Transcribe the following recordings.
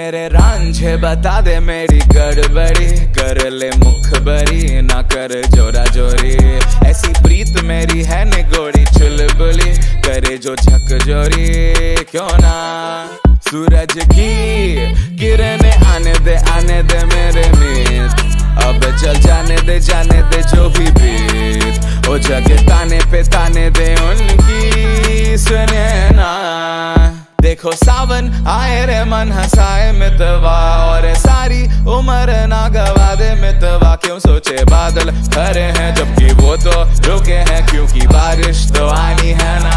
मेरे रांझे बता दे मेरी गड़बड़ी, कर ले मुखबरी ना कर जोरा जोरी। ऐसी प्रीत मेरी है निगोड़ी चुलबुली, करे जो झकझोरी क्यों ना। सूरज की किरणें आने दे मेरे मीत, अब चल जाने दे जो भी बीत। ओ जगह ताने पे ताने दे उनकी सुने ना। देखो सावन आए रे मन हंसाए मितवा, और सारी उम्र ना गवा दे मितवा। क्यों सोचे बादल भरे हैं जबकि वो तो रुके हैं, क्योंकि बारिश तो आनी है ना।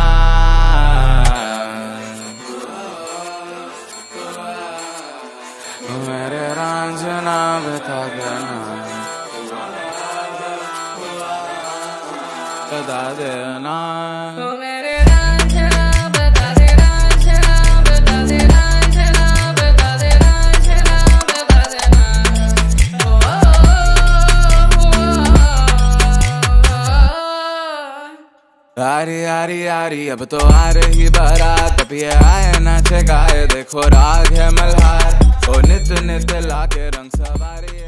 मेरे रांझना बता देना, बता देना। मेरे रांझना बता दे, रांझना बता दे, रांझना बता दे, रांझना बता देना। आरी आरी आरी अब तो आ रही बारात, अब ये आए नाचे गाए देखो राग है मल्हार। ओ नित नित लाके रंग सवारी।